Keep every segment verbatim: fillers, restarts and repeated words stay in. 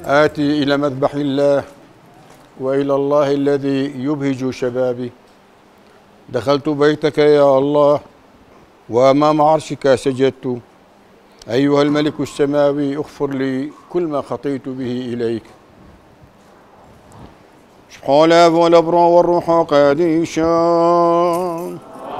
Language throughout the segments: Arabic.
آتي إلى مذبح الله وإلى الله الذي يبهج شبابي. دخلت بيتك يا الله وأمام عرشك سجدت. أيها الملك السماوي اغفر لي كل ما خطيت به إليك. سبحان الآب والابن والروح قديشا.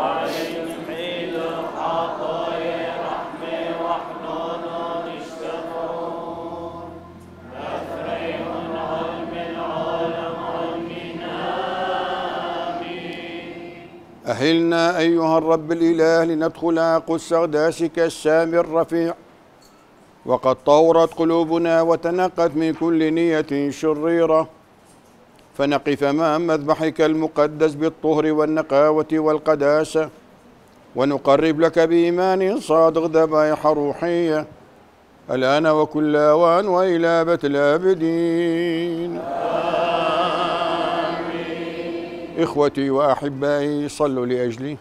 أهلنا أيها الرب الإله لندخل قدس أقداسك السامي الرفيع، وقد طورت قلوبنا وتنقت من كل نية شريرة، فنقف أمام مذبحك المقدس بالطهر والنقاوة والقداسة، ونقرب لك بإيمان صادق ذبائح روحية الآن وكل أوان وإلى أبد الآبدين. إخوتي وأحبائي صلوا لأجلي.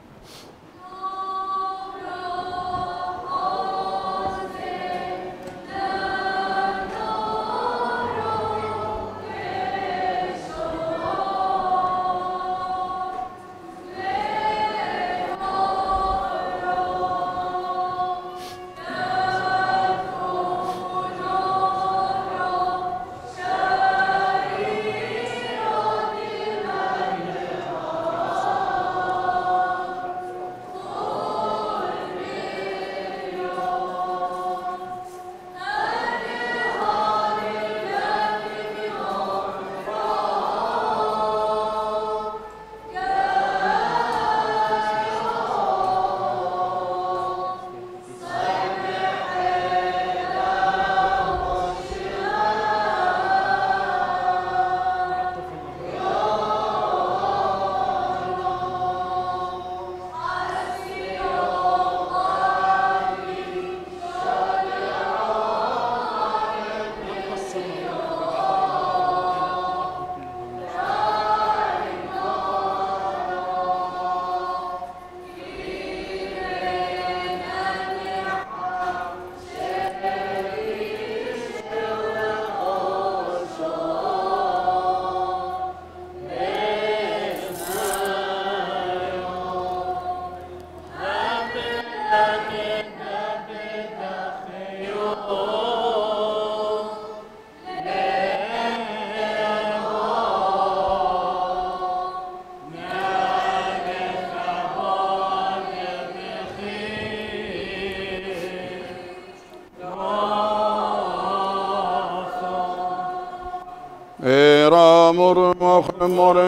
مر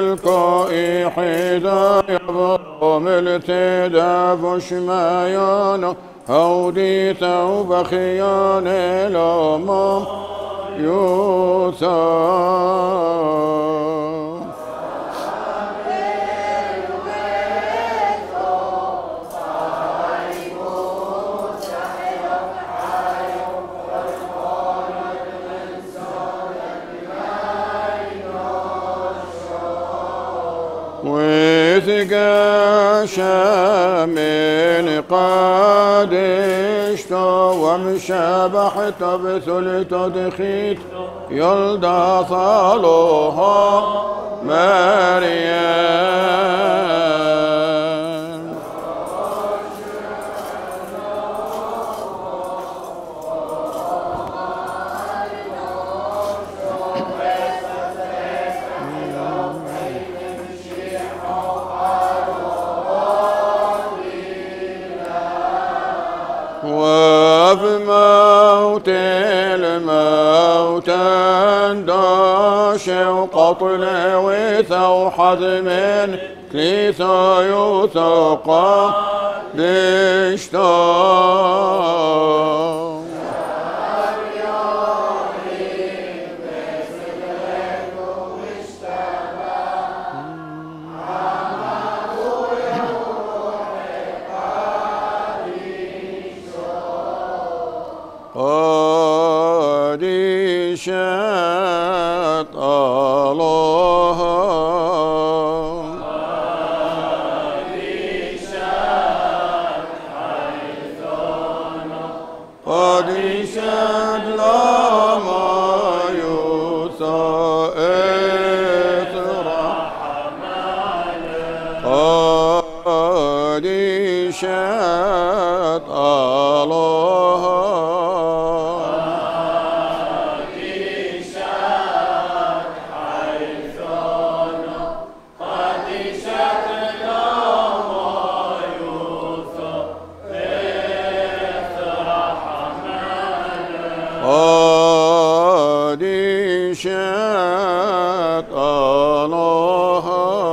ملكائي حيدا يبرو ملتدا فشمايانا هودي ثوب خيان الأمام يوثا. من قادشت ومشابحت بثلت دخيت يلدى صالوها مريم. وبموت الموت انداش وقتل وثوحد من كليثا يثقى دشتا. قديشت الله قديشت لما قد شاءت الله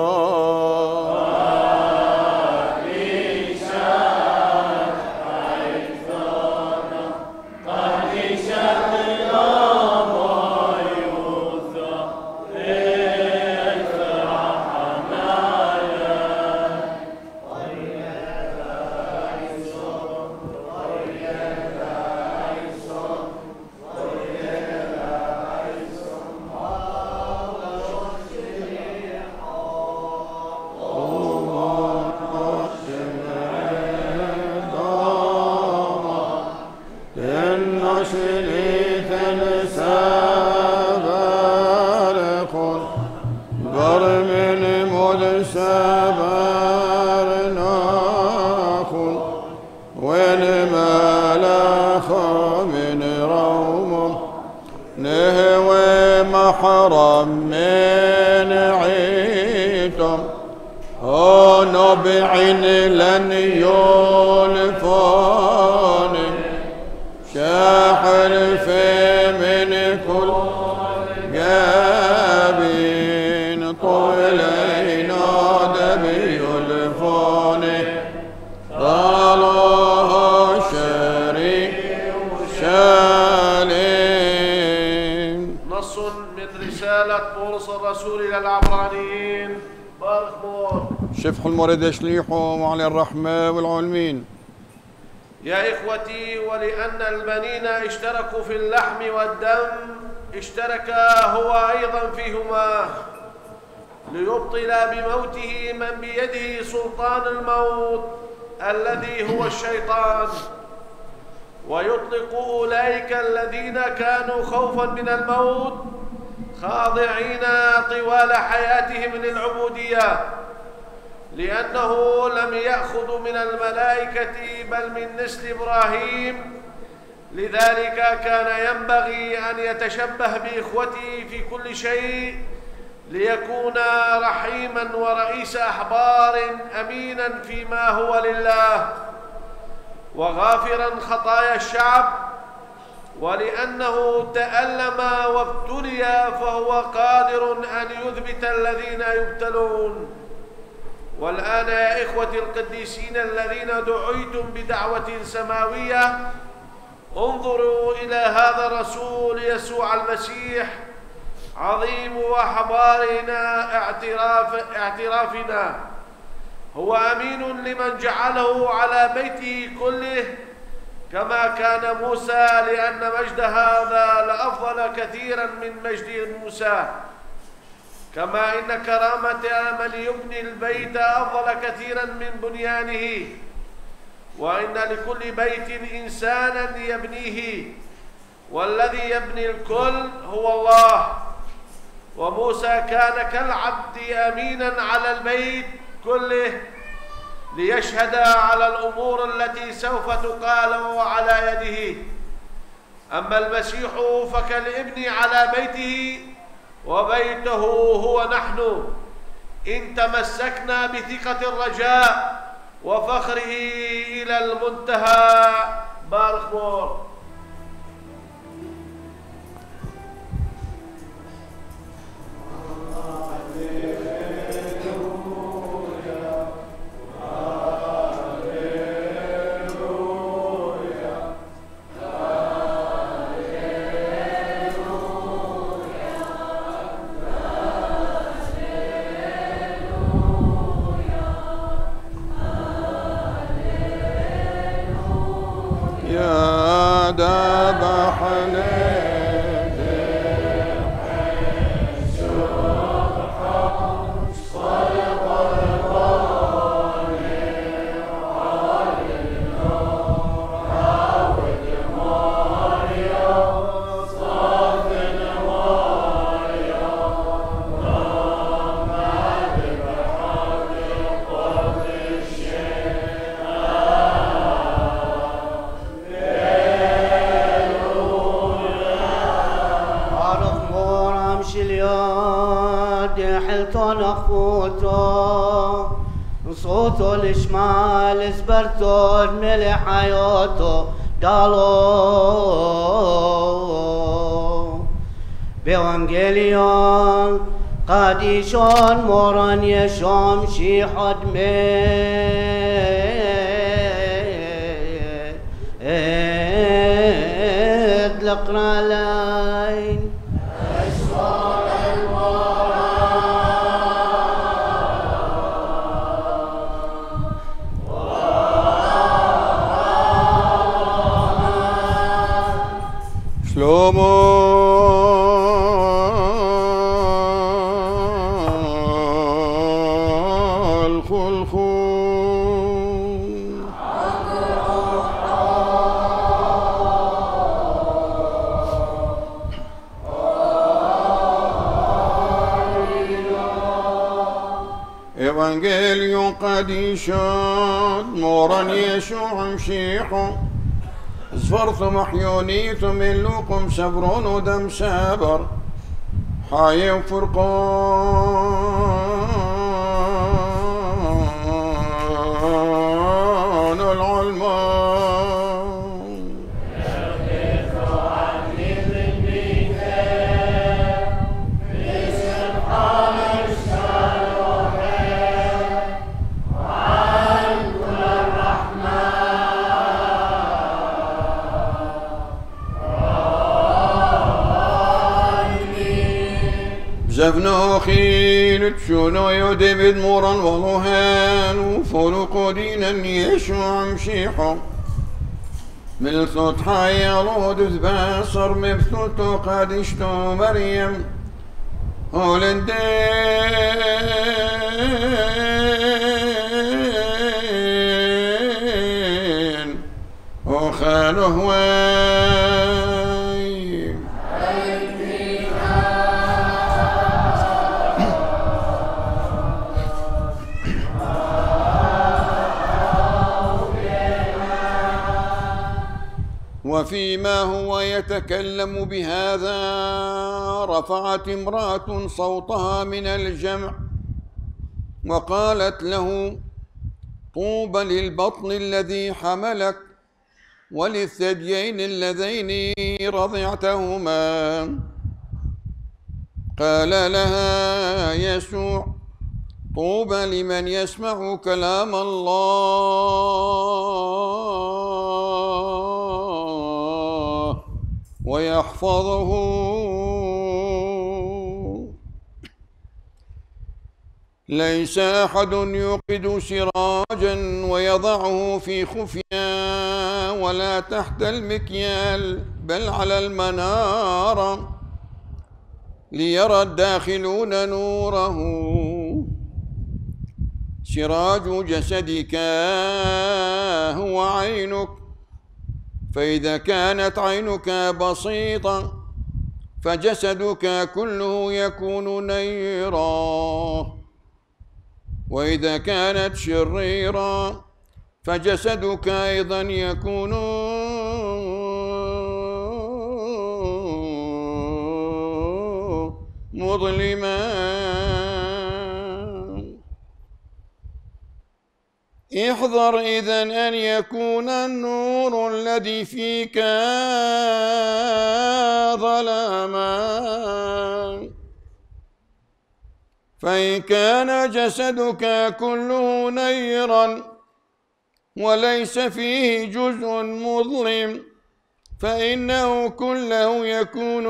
حرم من عيتم نبعن لن يلفون شاحر في من كل جابين طولين دبي يلفون الله شريك شالين. نص من رسالة بولس الرسول إلى العبرانيين. بارك مور شفح المورد شليحهم وعلى الرحمة والعلمين. يا إخوتي، ولأن البنين اشتركوا في اللحم والدم اشترك هو أيضا فيهما ليبطل بموته من بيده سلطان الموت الذي هو الشيطان، ويطلق أولئك الذين كانوا خوفا من الموت خاضعين طوال حياتهم للعبودية، لأنه لم يأخذ من الملائكة بل من نسل إبراهيم. لذلك كان ينبغي أن يتشبه بإخوته في كل شيء ليكون رحيما ورئيس أحبار أمينا فيما هو لله وغافرا خطايا الشعب، ولأنه تألم وابتلي فهو قادر أن يثبت الذين يبتلون. والآن يا إخوتي القديسين الذين دعيتم بدعوة سماوية، انظروا إلى هذا الرسول يسوع المسيح عظيم أحبارنا اعتراف اعترافنا، هو أمين لمن جعله على بيته كله كما كان موسى، لأن مجد هذا لأفضل كثيرا من مجد موسى، كما إن كرامة من يبني البيت أفضل كثيرا من بنيانه، وإن لكل بيت إنسانا يبنيه، والذي يبني الكل هو الله. وموسى كان كالعبد أمينا على البيت كله ليشهد على الأمور التي سوف تقال على يده. أما المسيح فكالابن على بيته، وبيته هو نحن إن تمسكنا بثقة الرجاء وفخره إلى المنتهى. بارك مور. صوتو الشمال زبرتو ملح حياته قالوا Evangelion قديشون موران يشوم شي حد ميد لقرا لاين شلومو Evangelion قديشون موران يشوع مشيحو زفرتم محيونيتم ملوكم سبرون ودم سابر حي وفرقان العلمان زفنو خيل تشونو يودي مورا والوهان وفرق دينا يشوع مشيحو ملثوت حيا لود تباصر مبثوتو قادشتو مريم هولندين وخانو هواي وفيما هو يتكلم بهذا رفعت امرأة صوتها من الجمع وقالت له طوبى للبطن الذي حملك وللثديين اللذين رضعتهما. قال لها يسوع طوبى لمن يسمع كلام الله ويحفظه. ليس أحد يوقد سراجا ويضعه في خفيا ولا تحت المكيال بل على المنارة ليرى الداخلون نوره. سراج جسدك هو عينك، فإذا كانت عينك بسيطة فجسدك كله يكون نيرا، وإذا كانت شريرة فجسدك أيضا يكون مظلما. احذر إذن أن يكون النور الذي فيك ظلاما، فإن كان جسدك كله نيرا وليس فيه جزء مظلم فإنه كله يكون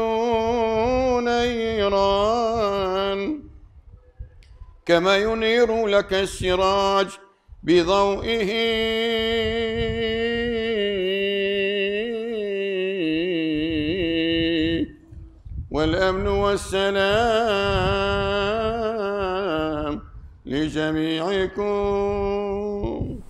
نيرا، كما ينير لك السراج بضوئه. والأمن والسلام لجميعكم.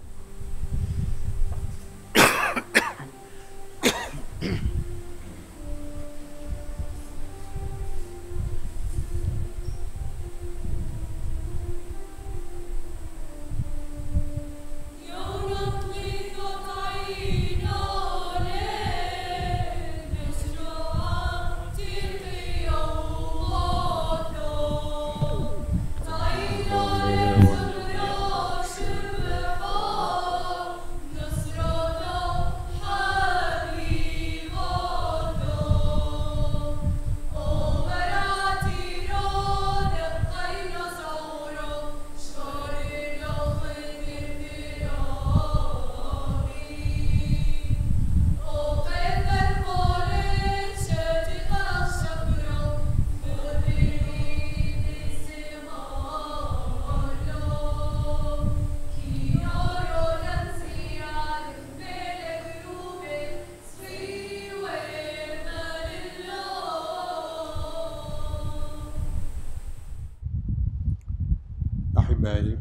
أحبائي،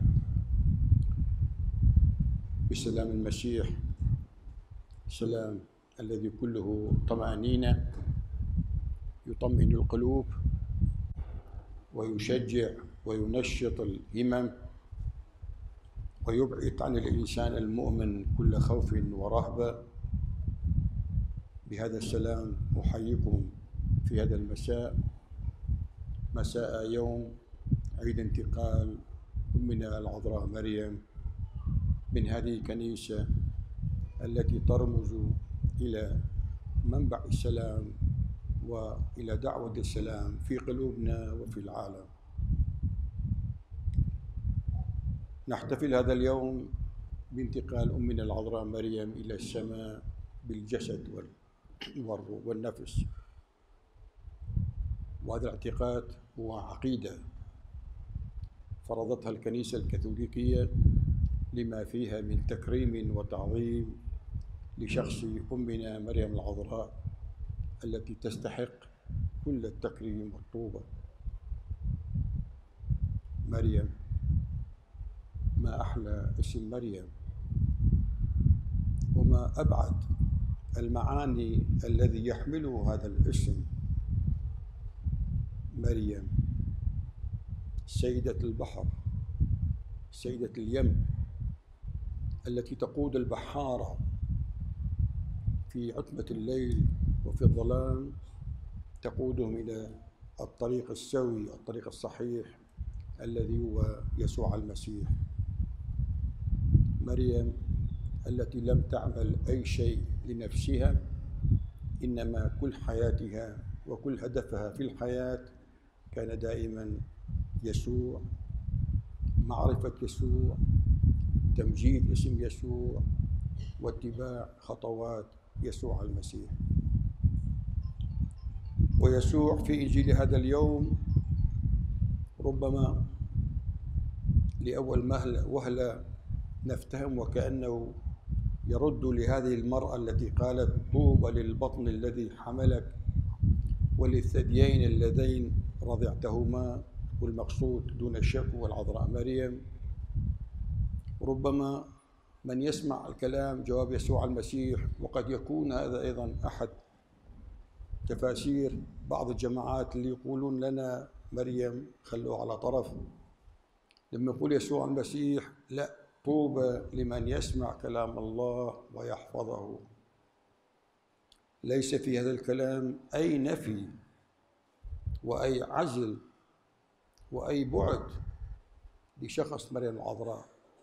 بسلام المسيح، سلام الذي كله طمأنينة، يطمئن القلوب ويشجع وينشط الهمم ويبعد عن الإنسان المؤمن كل خوف ورهبة. بهذا السلام أحييكم في هذا المساء، مساء يوم عيد انتقال أمنا العذراء مريم من هذه الكنيسة التي ترمز إلى منبع السلام وإلى دعوة السلام في قلوبنا وفي العالم. نحتفل هذا اليوم بانتقال أمنا العذراء مريم إلى السماء بالجسد والنفس، وهذا الاعتقاد هو عقيدة فرضتها الكنيسة الكاثوليكية لما فيها من تكريم وتعظيم لشخص أمنا مريم العذراء التي تستحق كل التكريم والطوبى. مريم، ما أحلى اسم مريم، وما أبعد المعاني الذي يحمله هذا الاسم. مريم سيدة البحر، سيدة اليم، التي تقود البحارة في عتمة الليل وفي الظلام، تقودهم إلى الطريق السوي، الطريق الصحيح الذي هو يسوع المسيح. مريم التي لم تعمل أي شيء لنفسها، إنما كل حياتها وكل هدفها في الحياة كان دائما يسوع، معرفة يسوع، تمجيد اسم يسوع، واتباع خطوات يسوع المسيح. ويسوع في إنجيل هذا اليوم ربما لأول وهلة نفتهم وكأنه يرد لهذه المرأة التي قالت طوبى للبطن الذي حملك وللثديين اللذين رضعتهما، والمقصود دون شك هو العذراء مريم. ربما من يسمع الكلام جواب يسوع المسيح، وقد يكون هذا أيضا أحد تفاسير بعض الجماعات اللي يقولون لنا مريم خلوه على طرف، لما يقول يسوع المسيح لا، طوبى لمن يسمع كلام الله ويحفظه. ليس في هذا الكلام أي نفي وأي عزل وأي بعد لشخص مريم العذراء.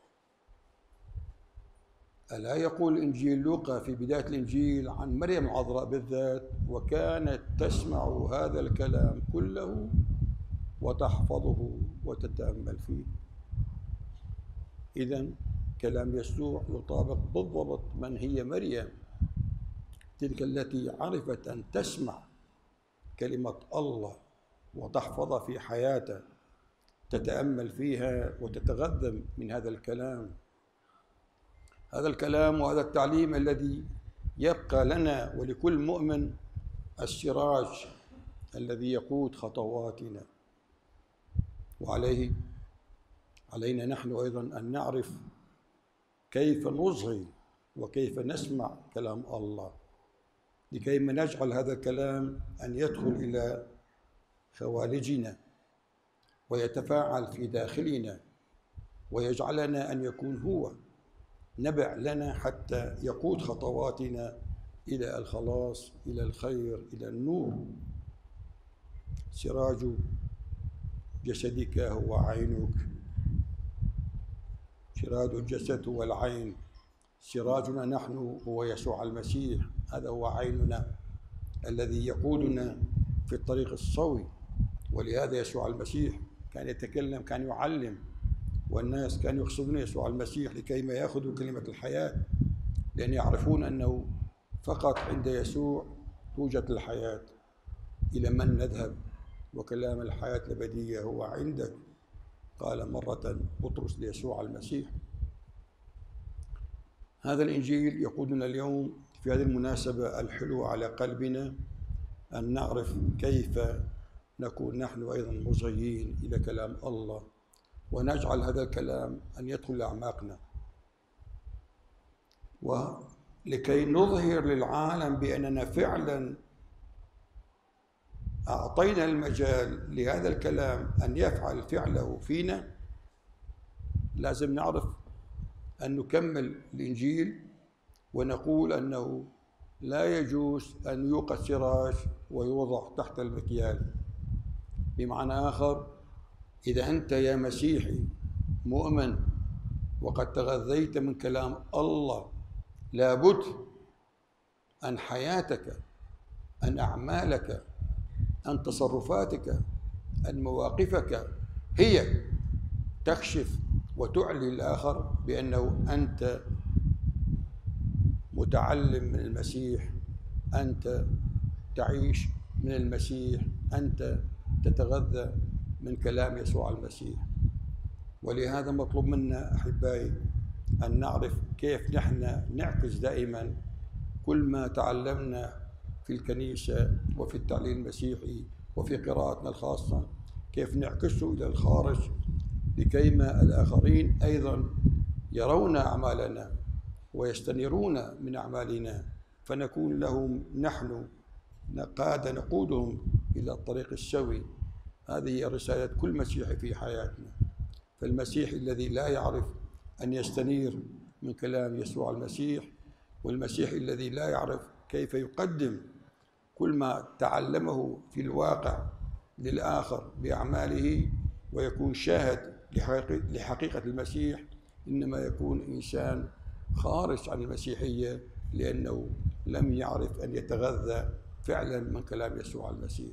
ألا يقول إنجيل لوقا في بداية الإنجيل عن مريم العذراء بالذات: وكانت تسمع هذا الكلام كله وتحفظه وتتأمل فيه. إذن كلام يسوع يطابق بالضبط من هي مريم، تلك التي عرفت أن تسمع كلمة الله وتحفظها في حياتها، تتأمل فيها وتتغذى من هذا الكلام. هذا الكلام وهذا التعليم الذي يبقى لنا ولكل مؤمن السراج الذي يقود خطواتنا، وعليه علينا نحن أيضا أن نعرف كيف نصغي وكيف نسمع كلام الله، لكي ما نجعل هذا الكلام أن يدخل إلى خوالجنا ويتفاعل في داخلنا ويجعلنا أن يكون هو نبع لنا حتى يقود خطواتنا إلى الخلاص، إلى الخير، إلى النور. سراج جسدك هو عينك، سراج الجسد هو العين، سراجنا نحن هو يسوع المسيح، هذا هو عيننا الذي يقودنا في الطريق الصوي. ولهذا يسوع المسيح كان يتكلم، كان يعلم، والناس كانوا يقصدون يسوع المسيح لكي ما يأخذوا كلمة الحياة، لأن يعرفون أنه فقط عند يسوع توجد الحياة. إلى من نذهب وكلام الحياة الأبدية هو عندك، قال مرة بطرس ليسوع المسيح. هذا الإنجيل يقودنا اليوم في هذه المناسبة الحلوة على قلبنا أن نعرف كيف نكون نحن أيضا مصغيين إلى كلام الله ونجعل هذا الكلام أن يدخل أعماقنا، ولكي نظهر للعالم بأننا فعلا أعطينا المجال لهذا الكلام أن يفعل فعله فينا. لازم نعرف أن نكمل الإنجيل ونقول أنه لا يجوز أن يوقد سراج ويوضع تحت المكيال. بمعنى آخر، إذا أنت يا مسيحي مؤمن وقد تغذيت من كلام الله، لابد أن حياتك، أن أعمالك، أن تصرفاتك، أن مواقفك هي تكشف وتعلي الآخر بأنه أنت متعلم من المسيح، أنت تعيش من المسيح، أنت تتغذى من كلام يسوع المسيح. ولهذا مطلوب منا أحبائي أن نعرف كيف نحن نعكس دائما كل ما تعلمنا في الكنيسة وفي التعليم المسيحي وفي قراءتنا الخاصة، كيف نعكسه إلى الخارج لكيما الآخرين أيضا يرون أعمالنا ويستنيرون من أعمالنا، فنكون لهم نحن قادة نقودهم إلى الطريق السوي. هذه هي رسالة كل مسيحي في حياتنا. فالمسيحي الذي لا يعرف أن يستنير من كلام يسوع المسيح، والمسيحي الذي لا يعرف كيف يقدم كل ما تعلمه في الواقع للآخر بأعماله ويكون شاهد لحقيقة المسيح، إنما يكون إنسان خارج عن المسيحية لأنه لم يعرف أن يتغذى فعلا من كلام يسوع المسيح.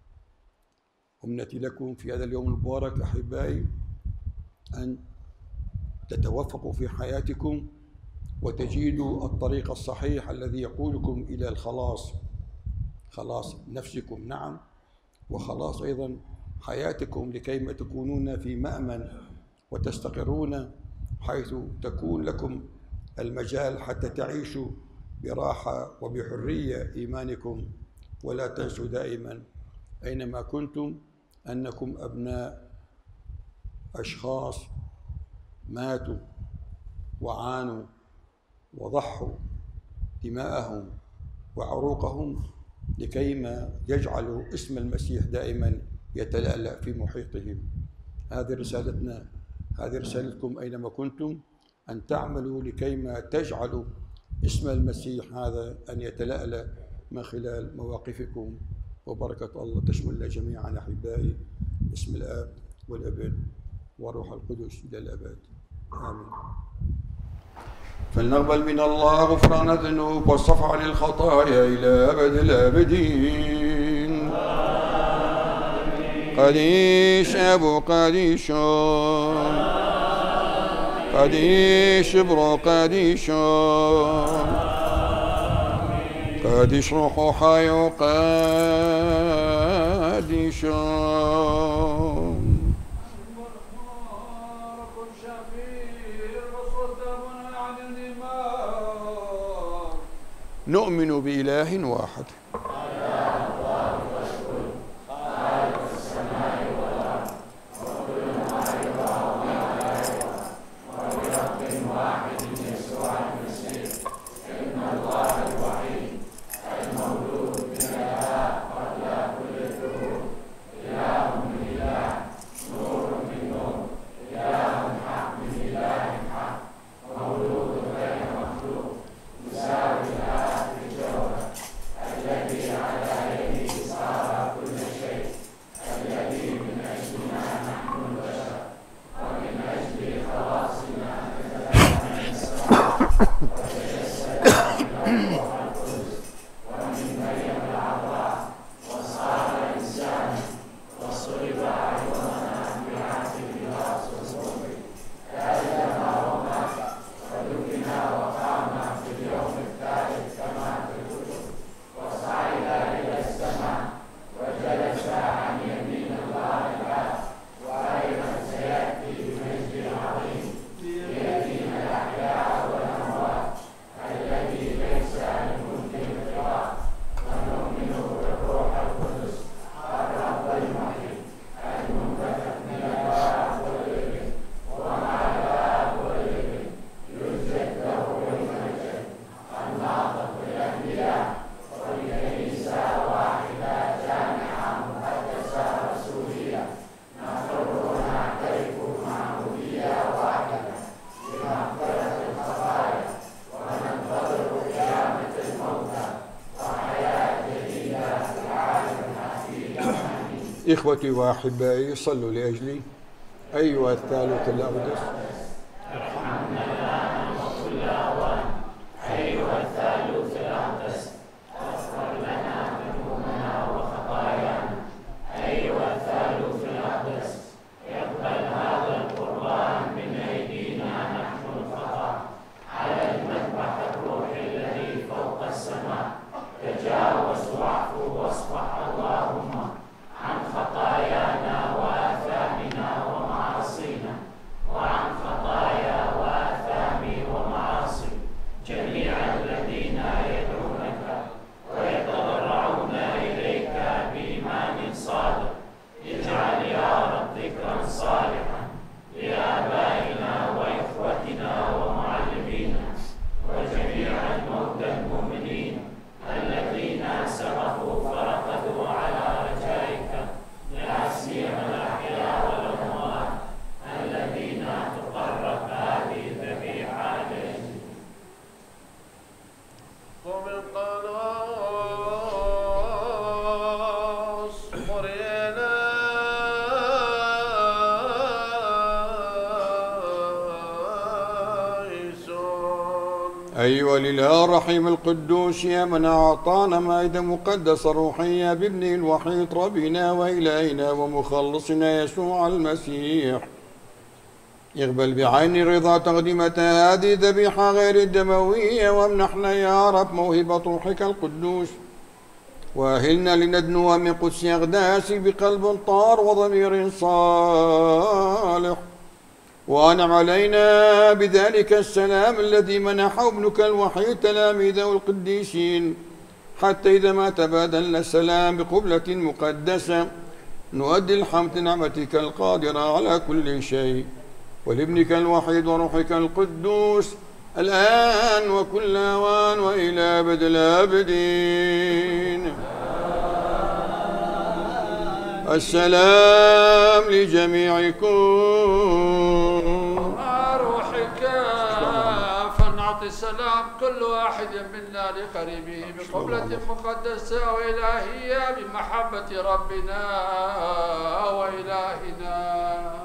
أمنتي لكم في هذا اليوم المبارك أحبائي أن تتوفقوا في حياتكم وتجدوا الطريق الصحيح الذي يقودكم إلى الخلاص، خلاص نفسكم نعم، وخلاص أيضا حياتكم، لكيما تكونون في مأمن وتستقرون حيث تكون لكم المجال حتى تعيشوا براحة وبحرية إيمانكم. ولا تنسوا دائما أينما كنتم أنكم أبناء أشخاص ماتوا وعانوا وضحوا دماءهم وعروقهم لكيما يجعلوا اسم المسيح دائما يتلألأ في محيطهم. هذه رسالتنا، هذه رسالتكم أينما كنتم، أن تعملوا لكيما تجعلوا اسم المسيح هذا أن يتلألأ من خلال مواقفكم. وبركة الله تشملنا جميعا أحبائي، باسم الآب والابن والروح القدس إلى الأبد آمين. فلنقبل من الله غفران الذنوب والصفح عن الخطايا إلى أبد الآبدين. قديش أبو قديشون، قديش برو قديشون، قديش روحو حيو قديشون. نؤمن بإله واحد. إخوتي وأحبائي صلوا لأجلي أيها الثالوث الأقدس. ارحمنا الآن وكل أوان أيها الثالوث الأقدس. اغفر لنا ذنوبنا وخطايانا أيها الثالوث الأقدس. اقبل هذا القربان من أيدينا نحن الخطأ على المذبح الروحي الذي فوق السماء. تجاوز واعفو واصفح اللهم عن خطايانا وآثامنا ومعاصينا، وعن خطايا وآثام ومعاصي جميع الذين يدعونك ويتضرعون إليك بإيمان صادق. اجعل يا رب ذكرا صالحا لآبائنا وإخوتنا ومعلمينا وجميع الموتى المؤمنين الذين سبقوا فرقدوا على رجائك، لا سيما الأحياء والأموات الذين تقرب هذه الذبيحة إليهم. ومن قناص مرينا أيها الإله الرحيم القدوس، يا من أعطانا مائدة مقدسة روحية بابنه الوحيد ربنا وإلهنا ومخلصنا يسوع المسيح، اقبل بعين رضا تقدمة هذه الذبيحة غير الدموية، وامنحنا يا رب موهبة روحك القدوس، وأهلنا لندنو من قدس أقداسك بقلب طار وضمير صالح، وأنعم علينا بذلك السلام الذي منحه ابنك الوحيد تلاميذه القديسين، حتى إذا ما تبادلنا السلام بقبلة مقدسة نؤدي الحمد نعمتك القادرة على كل شيء، ولابنك الوحيد وروحك القدوس الآن وكل أوان وإلى أبد الآبدين. السلام لجميعكم. مع روحك فلنعطي السلام كل واحد منا لقريبه بقبلة مقدسة وإلهية بمحبة ربنا وإلهنا.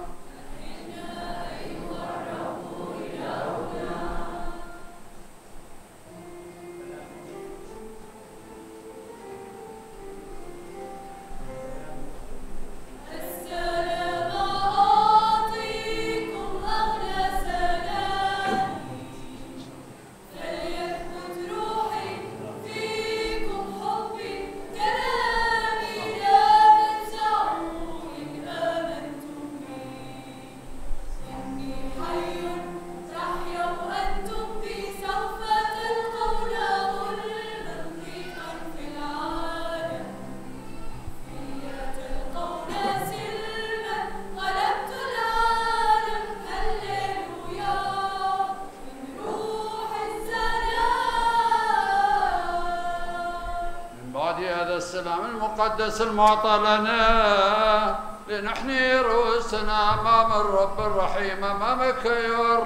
السلام المقدس المعطى لنا لنحني رؤوسنا أمام الرب الرحيم، أمامك أيها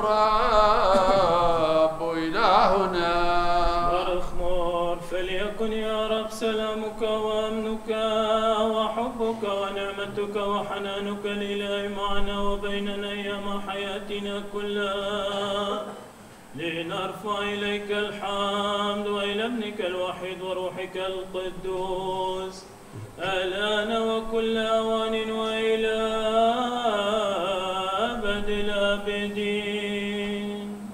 الرب إلهنا. برخمور فليكن يا رب سلامك وأمنك وحبك ونعمتك وحنانك الإله معنا وبيننا أيام حياتنا كلها، لنرفع إليك الحمد وإلى ابنك الوحيد وروحك القدوس الآن وكل أوان وإلى أبد الآبدين.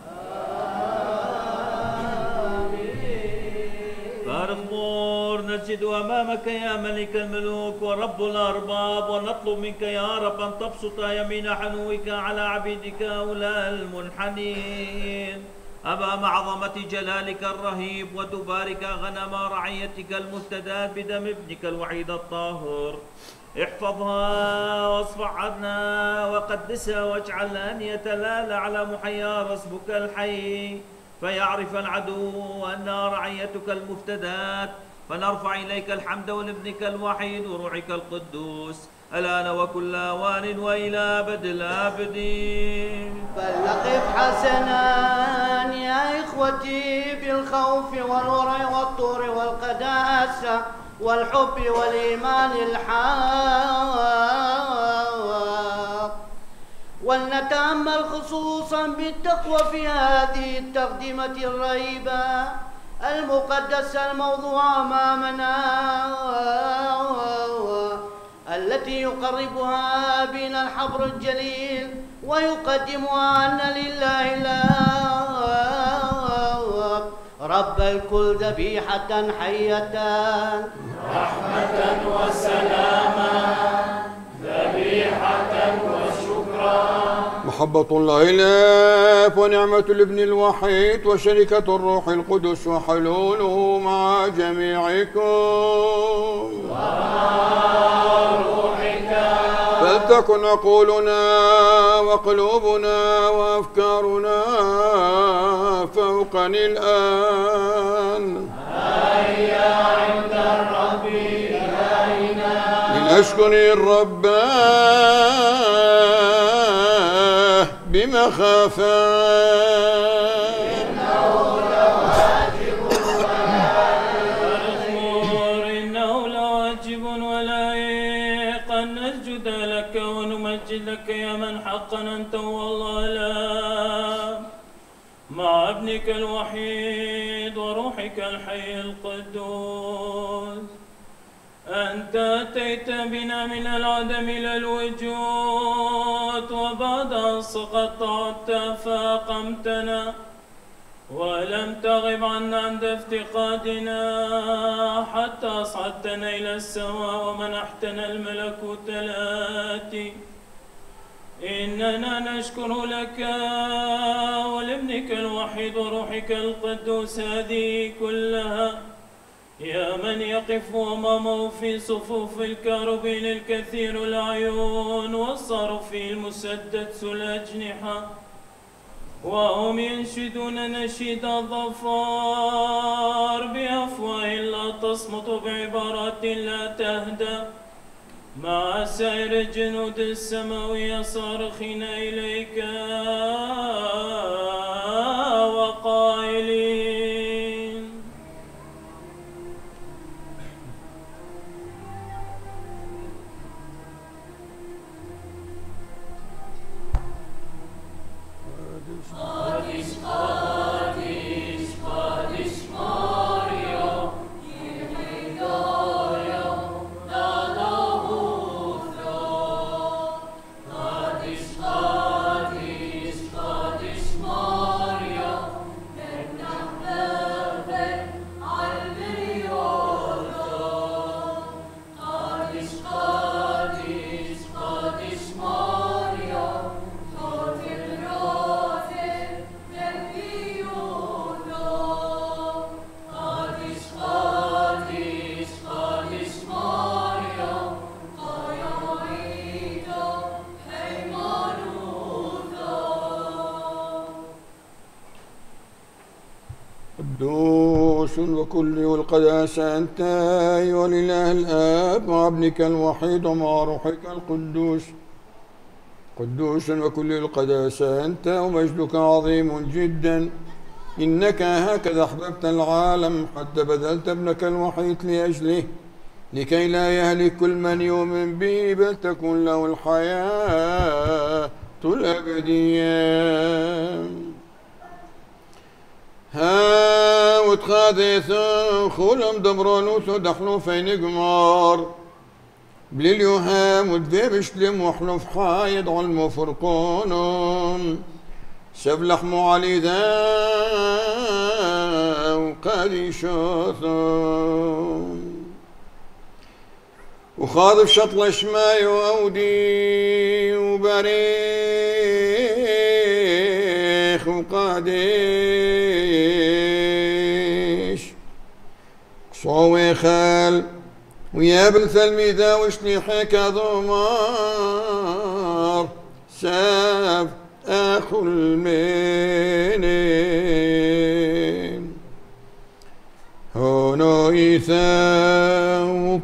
فارغبور نسجد أمامك يا ملك الملوك ورب الأرباب، ونطلب منك يا رب أن تبسط يمين حنوك على عبيدك هؤلاء المنحنين أمام عظمة جلالك الرهيب، وتبارك غنم رعيتك المفتدات بدم ابنك الوحيد الطاهر. احفظها واصفح عنا وقدسها، واجعل أن يتلال على محيا رسمك الحي، فيعرف العدو أنها رعيتك المفتدات، فنرفع إليك الحمد ولابنك الوحيد وروحك القدوس الآن وكل آوان وإلى أبد الآبدين. فلنقف حسنا يا إخوتي بالخوف والورع والطور والقداسة والحب والإيمان الحق. ولنتأمل خصوصا بالتقوى في هذه التقدمة الرهيبة المقدسة الموضوعة أمامنا، التي يقربها بنا الحبر الجليل ويقدمها عنا لله الآب رب الكل ذبيحة حية رحمة وسلاما ذبيحة وشكرا. محبة الله الآب ونعمة الابن الوحيد وشركة الروح القدس وحلوله مع جميعكم ومع روحك. فلتكن عقولنا وقلوبنا وأفكارنا فوقني الآن هيا عند الرب إلهنا لنشكر الرب بمخافة. إنه لواجب ونذكر إنه لواجب ولائق أن نسجد لك ونمجد لك يا من حقا أنت والله الآب مع ابنك الوحيد وروحك الحي القدوس. أنت أتيت بنا من العدم إلى الوجود، وبعد أن سقطت عدت فأقمتنا ولم تغب عنا عند افتقادنا حتى أصعدتنا إلى السماء ومنحتنا الملكوت الآتي. إننا نشكر لك ولابنك الوحيد وروحك القدوس هذه كلها يا من يقف أمامه في صفوف الكاروبين الكثير العيون والصرفي المسدد الأجنحة، وهم ينشدون نشيد الظفار بأفواه لا تصمت بعبارات لا تهدى مع سائر الجنود السماوية صارخين إليك وقائلين قادش قادش قادش ماريو يحيدايا ناداه ثرا. قادش قادش قادش ماريو نحبابك عالبريولا. قادش قادش قادش ماريو قدوس وكل القداسة أنت أيها الإله الآب مع ابنك الوحيد ومع روحك القدوس. قدوس وكل القداسة أنت ومجدك عظيم جدا، إنك هكذا أحببت العالم حتى بذلت ابنك الوحيد لأجله لكي لا يهلك كل من يؤمن به بل تكون له الحياة الأبدية. ها وتخاذيث خولم دبرانوس ودخلوا فين قمار بليليوهام ودذيب شلم وحلف حايد علمو فرقونهم سبلح معالي ذا وقادي شوثهم وخاذف شطل شماي وأودي وبريخ وقاديش صوي خال ويابل تلميذة وشني حكا ضمار ساف أخو المنين هونو إيثا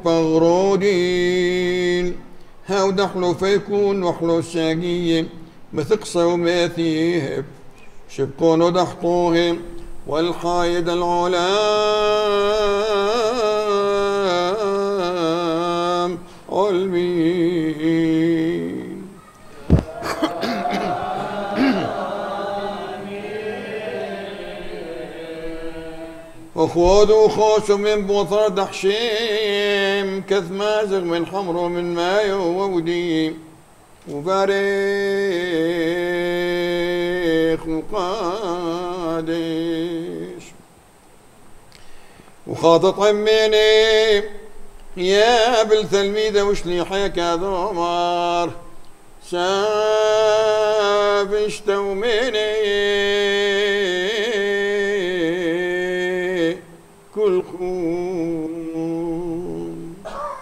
وبغرودين هاو دخلوا فيكون وحلو الساقية مثقصة وماثيهب شبقون ودحطوهم والحايد العلا آمين. وخوض وخوش من بوطر دحشيم كث مازغ من حمر من ماي وودي وباريخ وقادش وخاطط عميني يا بالتلميذة وشليحيك ذمر شاف اشتوميني كل خون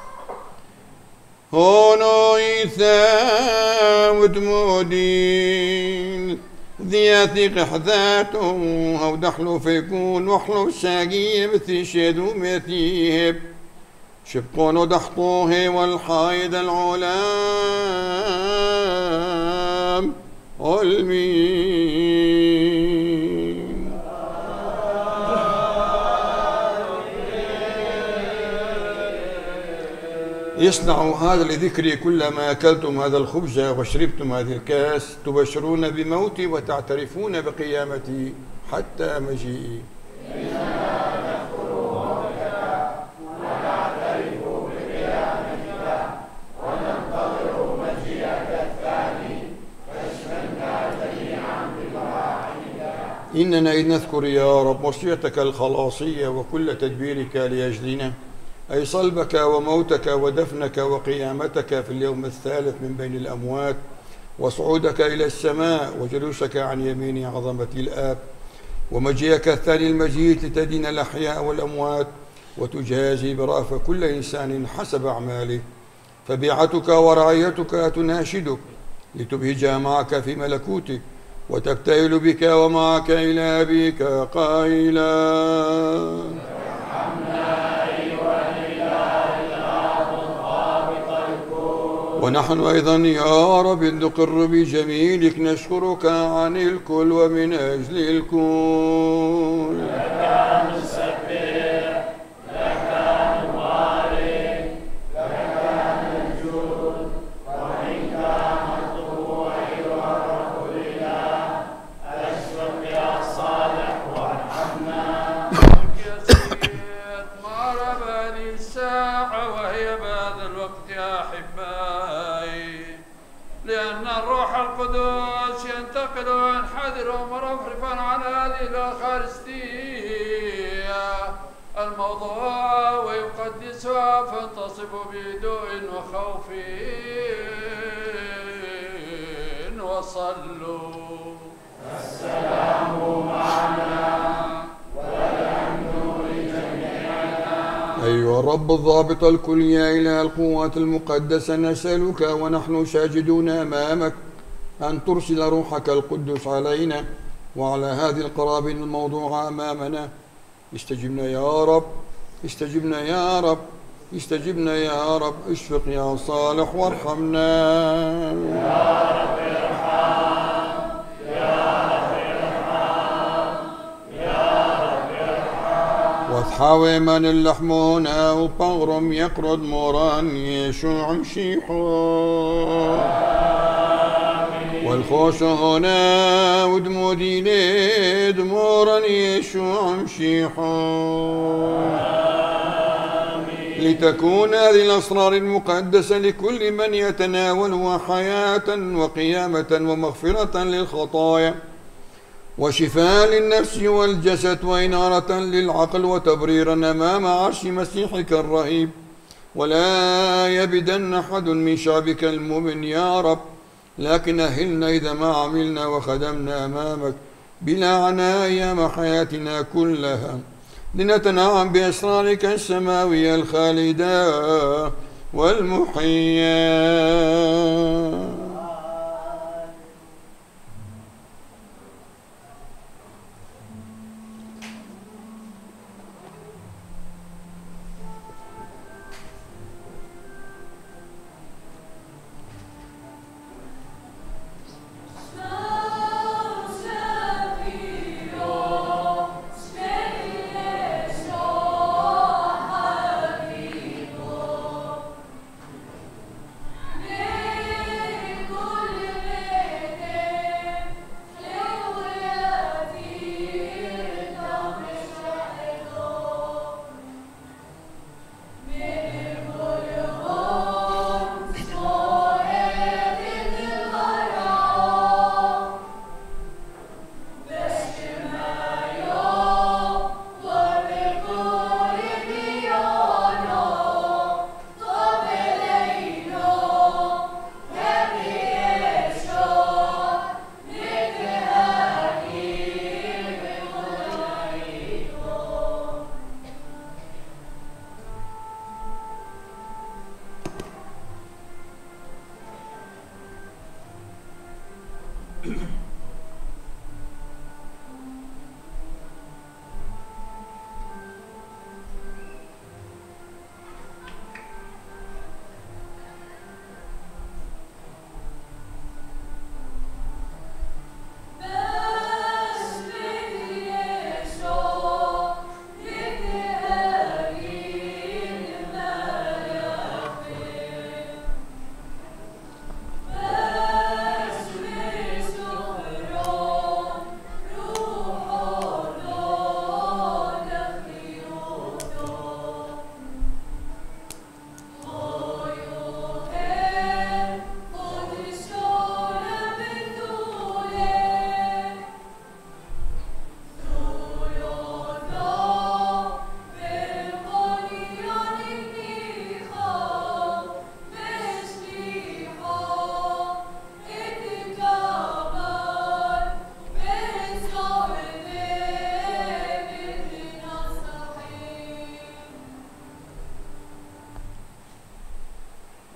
هونو يثا ودمودين ذياتي قحذاته أو دحلو فيكون وحلو شاقي مثي شدو مثيهب شبقون دحطوه والحايد العلام المين. يصنع هذا لذكري كلما أكلتم هذا الخبز وشربتم هذه الكاس تبشرون بموتي وتعترفون بقيامتي حتى مجيئي. إننا إذ نذكر يا رب وصيتك الخلاصية وكل تدبيرك لأجلنا، أي صلبك وموتك ودفنك وقيامتك في اليوم الثالث من بين الأموات، وصعودك إلى السماء وجلوسك عن يمين عظمة الآب، ومجيئك الثاني المجيد لتدين الأحياء والأموات وتجازي برأف كل إنسان حسب أعماله. فبيعتك ورعيتك تناشدك لتبهج معك في ملكوتك وتبتهل بك ومعك إلى أبيك قائلا: ونحن أيضا يا رب نقر بجميلك نشكرك عن الكل ومن أجل الكل. لك نسبح، لك نبارك، لك نسجد، ومنك نطلب أيها الرب الإله، أشفق يا صالح وارحمنا. يا سيد ما رب هذه الساعة وهي بهذا الوقت يا أحبائي، لأن الروح القدس ينتقل وينحدر مرفرفا عن هذه الأخارستية الموضوع ويقدسها فانتصب بهدوء وخوف وصلوا. السلام معنا والحمد لجميعنا. أيها الرب الضابط الكل يا إله القوات المقدسة، نسألك ونحن ساجدون أمامك أن ترسل روحك القدس علينا وعلى هذه القرابين الموضوعة أمامنا. استجبنا يا رب، استجبنا يا رب، استجبنا يا رب، اشفق يا صالح وارحمنا. يا رب ارحم، يا رب ارحم، يا رب ارحم. وثحاوي من اللحمونا وبغرم يقرد موران يشوع مشيحو والخوش هنا ودمودي ليد موران يشوع مشيحو، لتكون هذه الأسرار المقدسة لكل من يتناولها حياة وقيامة ومغفرة للخطايا وشفاء للنفس والجسد وإنارة للعقل وتبريرا أمام عرش مسيحك الرهيب. ولا يبدن أحد من شعبك المؤمن يا رب، لكن أهلنا إذا ما عملنا وخدمنا أمامك بلا عناء أيام حياتنا كلها، لنتنعم بأسرارك السماوية الخالدة والمحياة.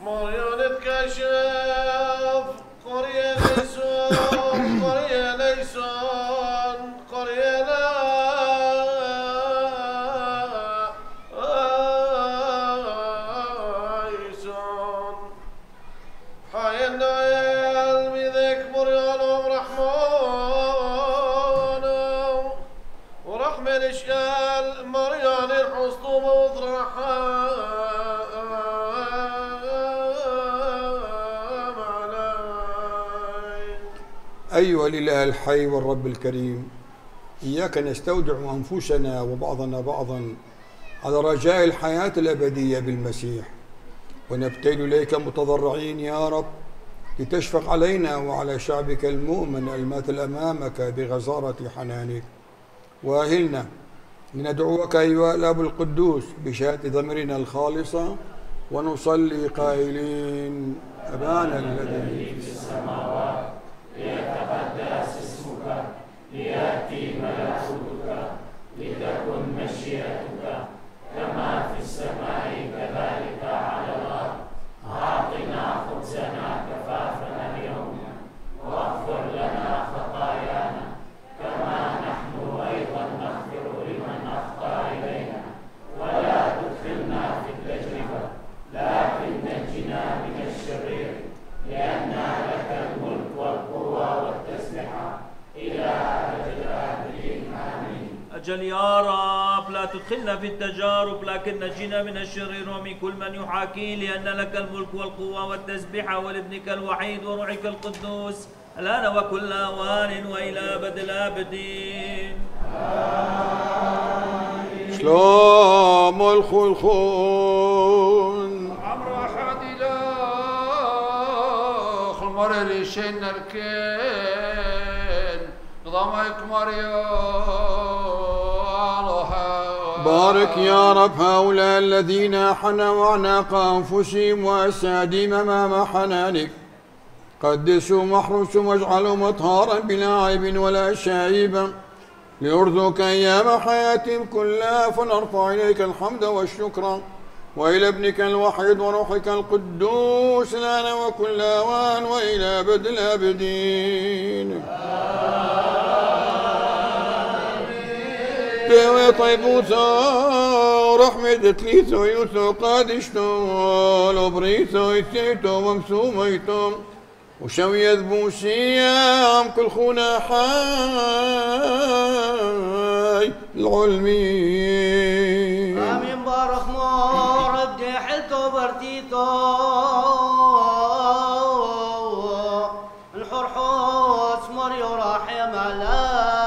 مريم اتكشف قرية ليسون قرية ليسون قرية ليسون حي النعيل بذيك مريم رحمون ورحمة الاشكال مريم الحصطوم وضرحان أيها الإله الحي والرب الكريم، إياك نستودع أنفسنا وبعضنا بعضا على رجاء الحياة الأبدية بالمسيح، ونبتهل إليك متضرعين يا رب لتشفق علينا وعلى شعبك المؤمن الماثل أمامك بغزارة حنانك. وأهلنا لندعوك أيها الأب القدوس بشهادة ضميرنا الخالصة ونصلي قائلين: أبانا الذي في السماوات ليتقدس اسمك، ليأتي ملكوتك، لتكن مشيئتك كما في السماء كذلك على الأرض. أعطنا خبزنا كفافنا اليوم، واغفر لنا خطايانا كما نحن أيضا نغفر لمن أخطأ إلينا، ولا تدخلنا في التجربة لكن نجنا من الشرير، لأن لك الملك والقوة والتسبيح إلى أبد الآبدين. آمين. أجل يا رب لا تدخلنا في التجارب لكن نجنا من الشرير ومن كل من يحاكي، لأن لك الملك والقوة والتسبيح ولابنك الوحيد وروحك القدوس الآن وكل أوان وإلى أبد الآبدين. آمين. سلام الخلخون عمرو أحد إله المرر شن الكين ضمك مريم. بارك يا رب هؤلاء الذين حنوا أعناق أنفسهم وأساديم أمام حنانك، قدسوا محروسهم واجعلهم أطهارا بلا عيب ولا شائبة، ليرضوك أيام حياتهم كلها، فنرفع إليك الحمد والشكر وإلى ابنك الوحيد وروحك القدوس الآن وكل أوان وإلى أبد الآبدين. تهوي طيبوثو رحمة تليثو يوثو قادشتو لبريثو يثيتو ومسوميتو وشوي ذبوسيا عم كل خونا حاي العلمين. آمين. بارك مور بدي حلتو برتيتو الحرحوس مريو راحم على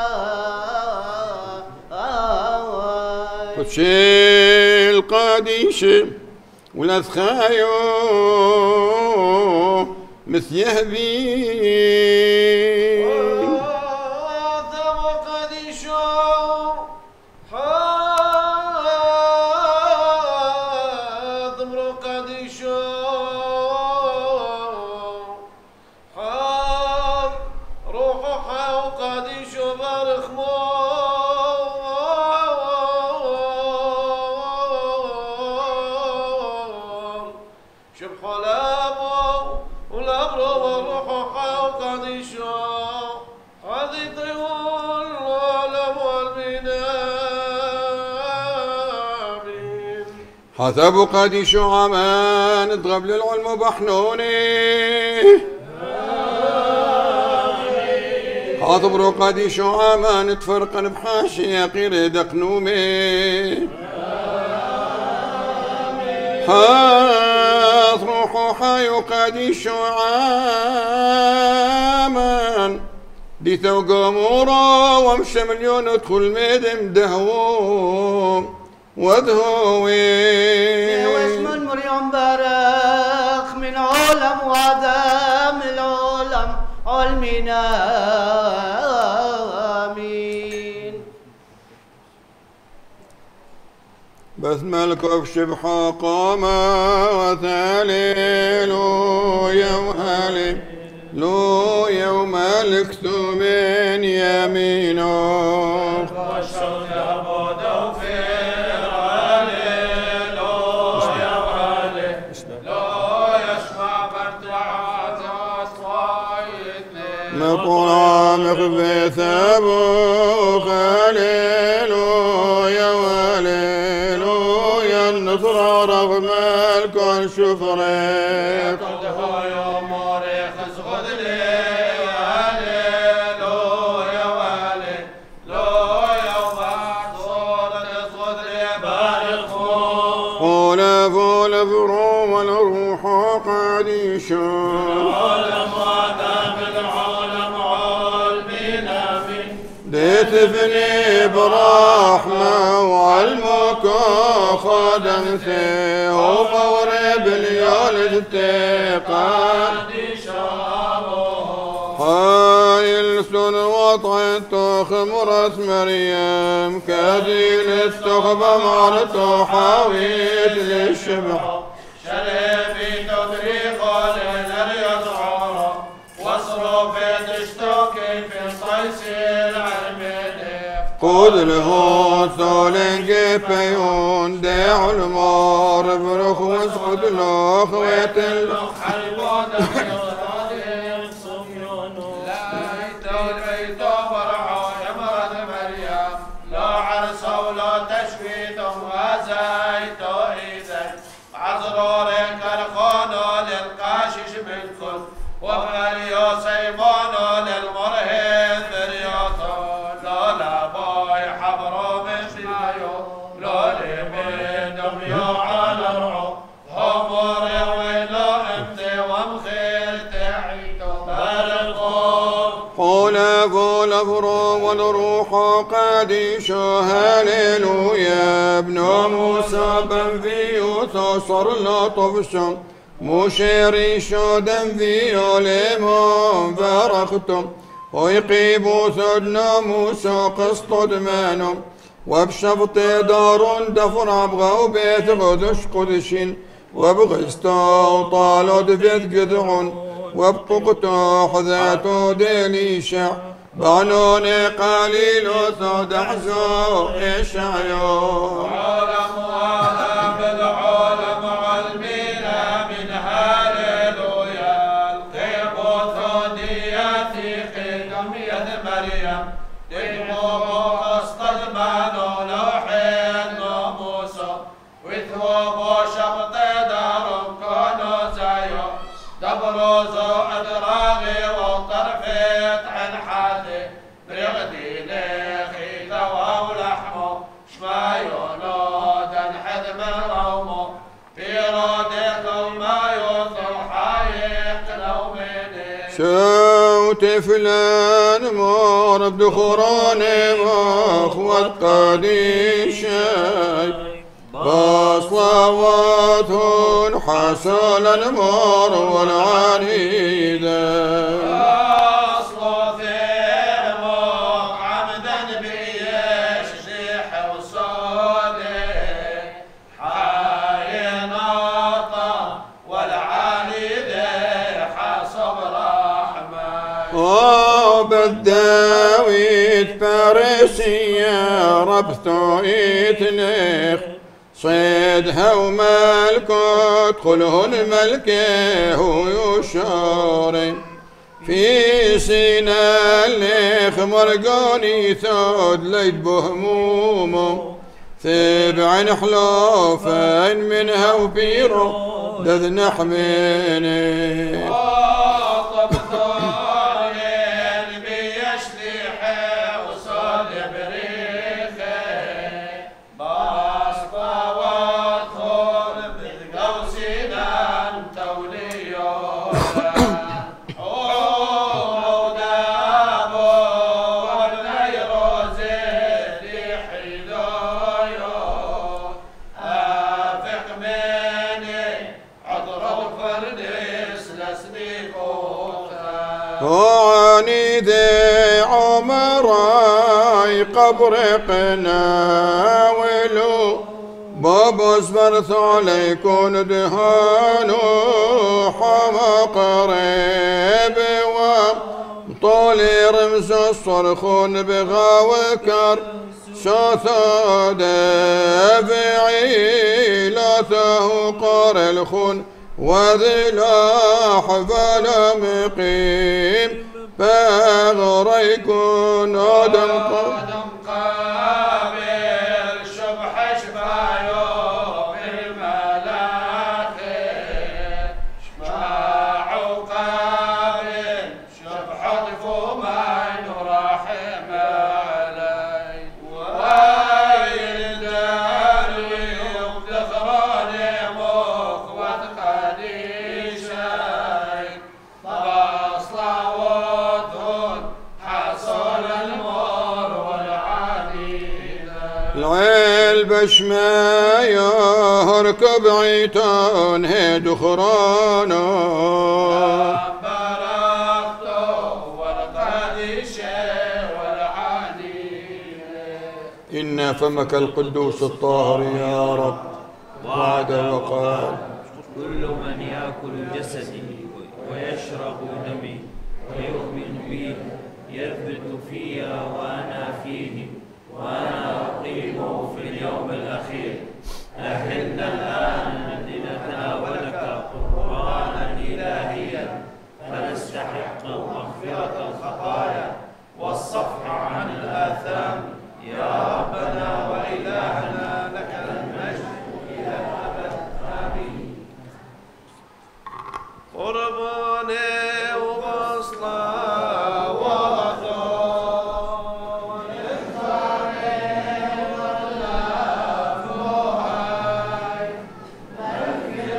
قدشي القاديشي والأثخايو مثيهبين ثم قديشو ثمر قديشو حار روحو حاو قديشو بارخ مور شبح لابو والأبرو والروحو حاو قديشو هذه طيور العالم والبنامين. حسب قديش عمان اضرب للعلم بحنوني. حاطب قديش عمان تفرقا بحاشية قير دقنومي. حاط روحو حايو قديش عمان دي ثوق مورا وامشى مليون ادخل ميدم دهوم ودهوي. واسم مريم بارك من علم وعدم العلم علمنا. آمين. بث ملك بشبحة قامت هللويا وهللويا وملك من يمينه. هللويا مقرام خبث أبوك هللويا وهللويا النصر رغم الكون شفرك فول فول فرو والروح قد ديتفني برحمة وعلمك خدمتي وفور باليولد تقاد هاي السن وطعت خمرة مريم كدين استخبى مرت حاويت للشبح شرفي تدري خالد اليسعر واصرف تشتكي في صيص العلمين قود له سولنج بيون داع المار برخ واسقد له خوات لخ حلوات اليوم صفيون لا يتوليت فرعا يمرض مريم لا عرس ولا تشويت وزيت إذا عذرورك الخانة للقاشش منكم وفاليو سيبان للمرهن برياطا لا لا باي حبرو مشتايو لا لمن دميو على الرعو همور ويلا امتي ومخير تعيتو بارقو قول فول فرو والروح قديش هللويا ابن موسى بن فيو تصر لطفشم مشيري شودن فيو لمن فرختم ويقيبوا ثدنا موسى قسط دمانهم وبشبط دار دفر عبغوا بيت غدش قدشين وبغستو طالوا دفت قدعون وبطقتو حذاتو ديليشع بعنوني قليل صد حزو إشعيو عالم وعالم بالعالم علمنا من هاللويا القيب ثدياتي خدم يد مريم تجمو قصد المانو لوحين موسى وثوبو شبط دارم كانوا زيو دبروزو أدراغي وطرفت عن حاتي برغدي لخي دوا ولحمو شمايونو تنحد من رومو في رودكم ما يوصل حايق لو مني شوت فلان مار بدخراني واخوات قديشاي بصلوات حسن المار والعنيدة أصل ثيمو عمدا بيشجح وصالح حايناطا والعنيدة حسب رحمة وبالداويت فارسية ربثو يتنخ صيدها وملكوت خلهن ملكه ويشاري في سينا اللي خمرقوني ثود ليد بهمومه ثبع حلوفين منها وبيرو دذن حميني وعني ذي عمراي قبر قناولو بابا صبرت عليكم دهانو حما قريب وطولي رمز الصرخون بغاوكر شاثا دافعي لا تهو قار الخون وذي لا حفل مقيم بغريكون آدم آدم قابل شبح شفايو بالملاخي شباعو قابل شبح طفو من رحم علي ويل داري وبدخراني مخوة قديشي بصلا وذهن حصل المر والعديد العيل بشمايا هركب عيتان هيد خرانا برختو والقديشي والعديد إن فمك القدوس الطاهر يا رب وعد وقال كل من يأكل جسدي ويشرب دمي ويؤمن بي يثبت في وأنا فيه وأنا أقيمه في اليوم الأخير. أحل الآن لنتناولك قربانا إلهيا فنستحق مغفرة الخطايا والصفح عن الآثام. يا ربنا وإلهنا لك المجد إلى الأبد. آمين. قرباني وبصلة وغثون الثاني واللافوهاي نذكر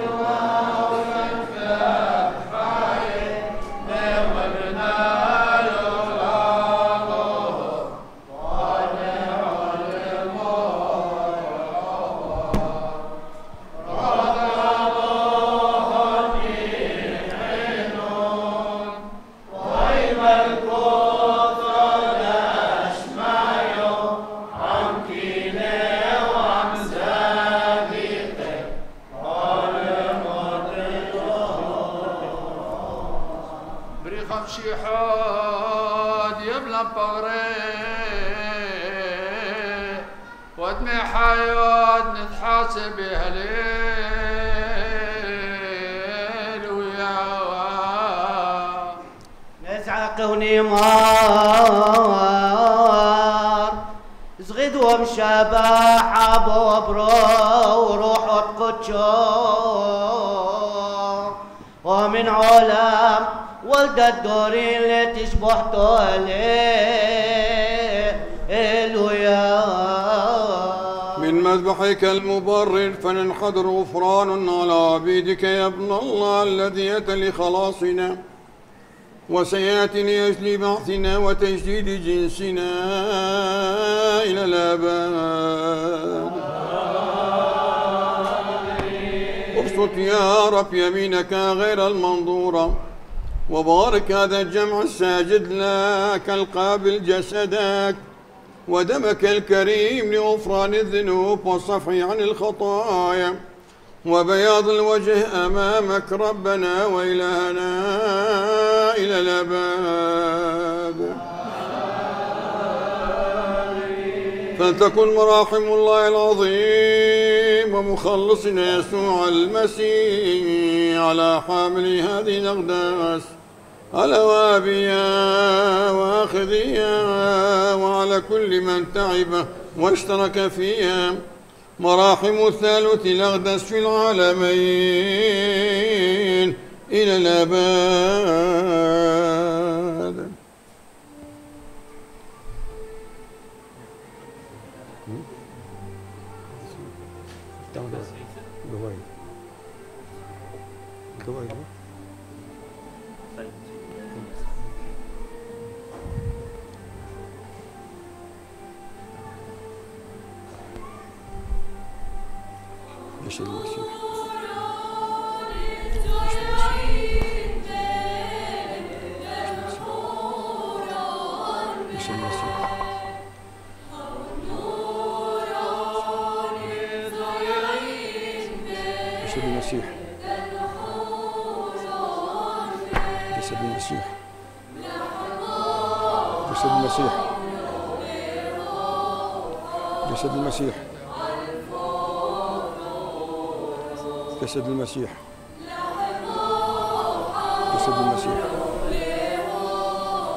ونفتح حي نومنا يولاده طالع شيحود يبلى بغري ودمي حيود نتحاسب هليل ويا نزعق ونمار زغد ومشبع ابو برو وروح وتقتشو ومن علام ولد الدورين اللي تشبحتو الويا من مذبحك المبرر فننحدر غفران على عبيدك يا ابن الله الذي يأتي لخلاصنا وسيأتي لأجل بعثنا وتجديد جنسنا إلى الآباد. ابسط يا رب يمينك غير المنظورة وبارك هذا الجمع الساجد لك القابل جسدك ودمك الكريم لغفران الذنوب والصفح عن الخطايا وبياض الوجه أمامك ربنا وإلهنا إلى الأبد. فلتكن مراحم الله العظيم ومخلصنا يسوع المسيح على حامل هذه الأقداس على وابيا واخذيا وعلى كل من تعب واشترك فيها مراحم الثالث الأقدس في العالمين إلى الأبد. يشهد المسيح يشهد المسيح يشهد المسيح يشهد المسيح يشهد المسيح يشهد المسيح جسد المسيح جسد المسيح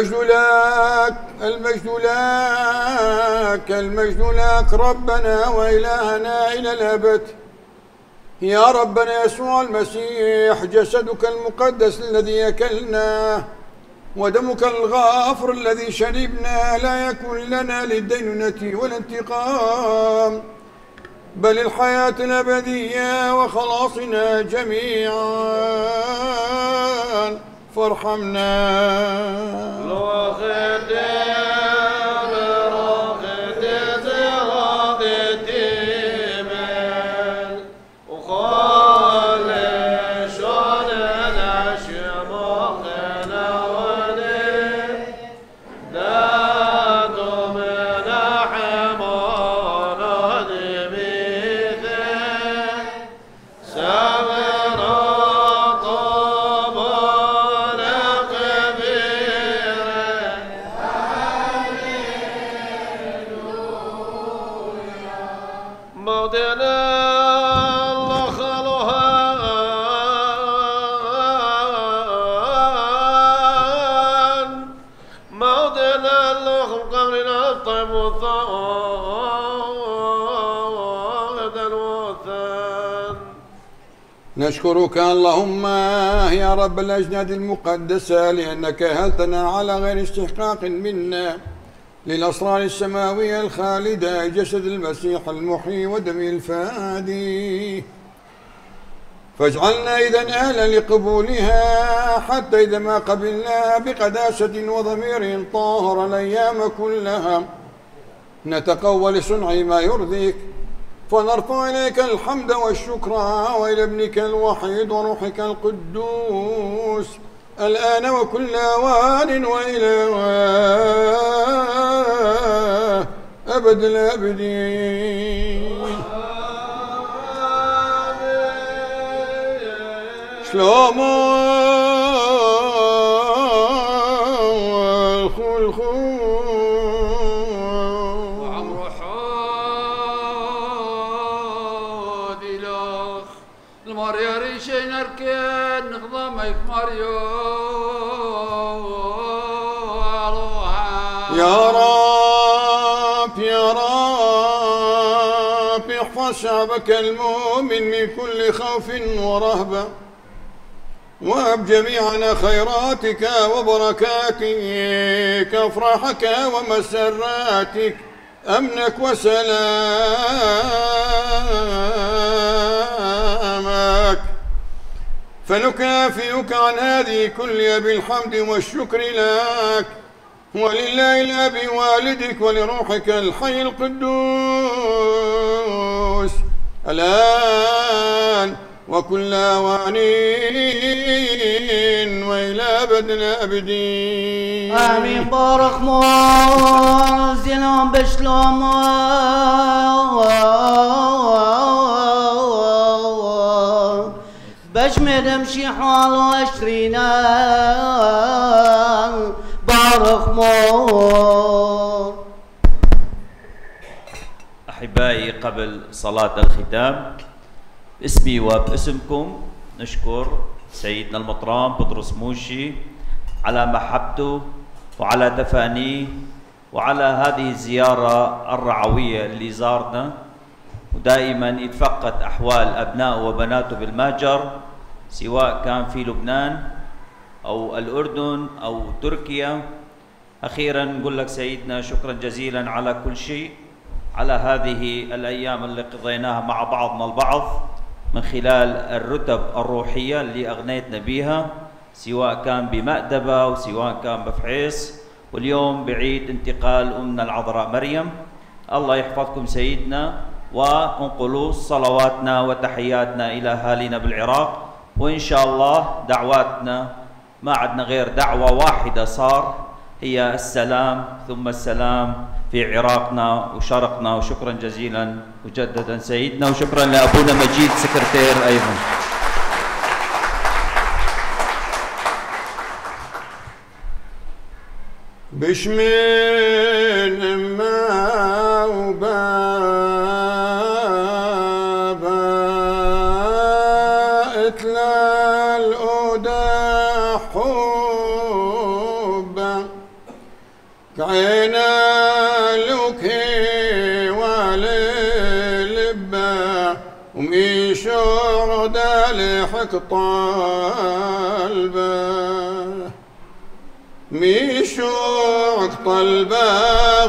المجد لك المجد لك المجد لك ربنا وإلهنا إلى الأبد. يا ربنا يسوع المسيح، جسدك المقدس الذي أكلناه ودمك الغافر الذي شربنا لا يكن لنا للدينونة والانتقام، بل الحياة الأبدية وخلاصنا جميعا، فارحمنا. نشكرك اللهم يا رب الأجناد المقدسة لأنك أهلتنا على غير استحقاق منا للأسرار السماوية الخالدة، جسد المسيح المحيي ودمه الفادي، فاجعلنا إذن أهلا لقبولها، حتى إذا ما قبلناها بقداسة وضمير طاهر الأيام كلها نتقوى لصنع ما يرضيك، فنرفع إليك الحمد والشكر وإلى ابنك الوحيد وروحك القدوس الآن وكل أوان وإلى أبد الآبدين. شلومو يا رب يا رب احفظ شعبك المؤمن من كل خوف ورهبة، وهب جميعنا خيراتك وبركاتك، أفراحك ومسراتك، أمنك وسلامك، فنكافئك عن هذه كلها بالحمد والشكر لك ولله الأب والدك ولروحك الحي القدوس الآن وكل أوان وإلى أبد الآبدين. آمين. بارك موزلهم بشلوم بشمد امشي حال واشرينا بارك مو. أحبائي، قبل صلاة الختام باسمي وباسمكم نشكر سيدنا المطران بطرس موشي على محبته وعلى تفانيه وعلى هذه الزيارة الرعوية اللي زارنا، ودائما يتفقد أحوال أبنائه وبناته بالمهجر، سواء كان في لبنان أو الأردن أو تركيا. أخيرا نقول لك سيدنا شكرا جزيلا على كل شيء، على هذه الأيام اللي قضيناها مع بعضنا البعض من خلال الرتب الروحية اللي أغنيتنا بها، سواء كان بمأدبة وسواء كان بفحيص، واليوم بعيد انتقال أمنا العذراء مريم. الله يحفظكم سيدنا، وانقلوا صلواتنا وتحياتنا إلى أهالينا بالعراق، وإن شاء الله دعواتنا ما عندنا غير دعوة واحدة صار، هي السلام ثم السلام في عراقنا وشرقنا. وشكرا جزيلا مجددا سيدنا، وشكرا لأبونا مجيد سكرتير أيضا. بشمين اما وبابا اتلى الأودى حبا أحبه وميشوع دالحك طالبه ميشوع طلبه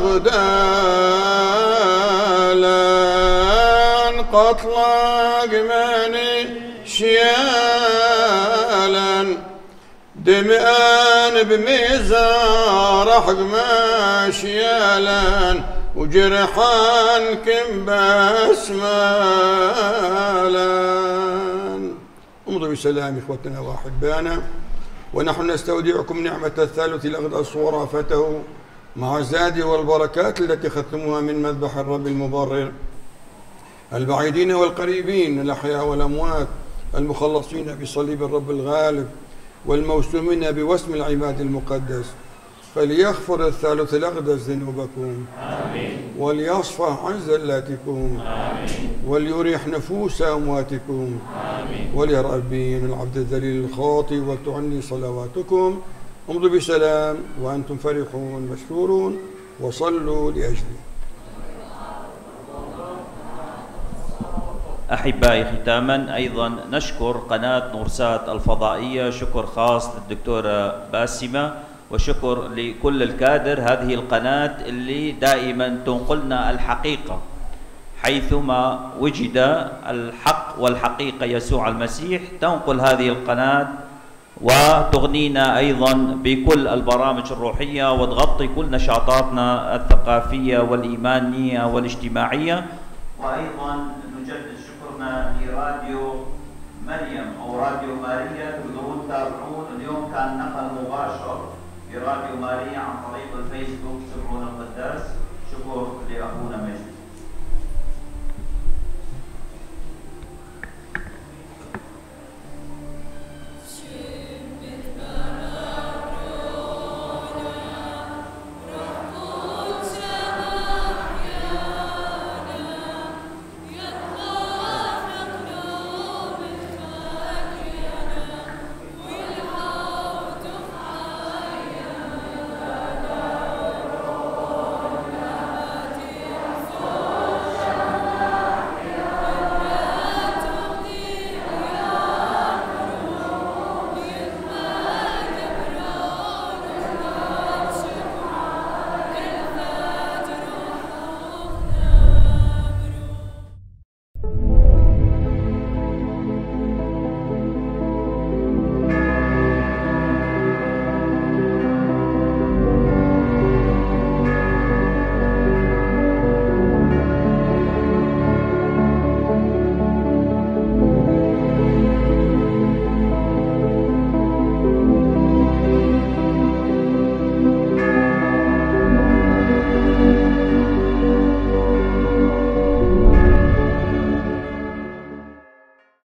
غدالا قطلق مني شيالا دمئان بميزار حق ماشيالا وجرحان كم بسمالا. امضوا بسلام اخوتنا واحبانا، ونحن نستودعكم نعمة الثالث الأقدس ورافته مع الزاد والبركات التي ختموها من مذبح الرب المبرر، البعيدين والقريبين، الأحياء والأموات، المخلصين بصليب الرب الغالب والموسومين بوسم العماد المقدس. فليغفر الثالث الأقدس ذنوبكم، آمين. وليصفح عن زلاتكم، آمين. وليريح نفوس أمواتكم، آمين. وليرأب بين العبد الذليل الخاطئ ولتعني صلواتكم. امضوا بسلام وأنتم فرحون مشكورون، وصلوا لأجلي. أحبائي، ختاما أيضا نشكر قناة نورسات الفضائية، شكر خاص للدكتورة باسمة، وشكر لكل الكادر هذه القناة اللي دائما تنقلنا الحقيقة حيثما وجد الحق والحقيقة يسوع المسيح، تنقل هذه القناة وتغنينا أيضا بكل البرامج الروحية وتغطي كل نشاطاتنا الثقافية والإيمانية والاجتماعية. وأيضا نجدد شكرنا لراديو مريم أو راديو ماريا، تقدرون تتابعون. اليوم كان نقل مباشر براديو ماريا عن طريق الفيسبوك، سمعونا القداس. شكر لأخونا مجد.